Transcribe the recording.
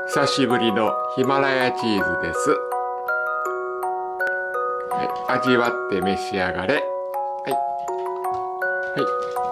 久しぶりのヒマラヤチーズです。はい、味わって召し上がれ。はい。はい。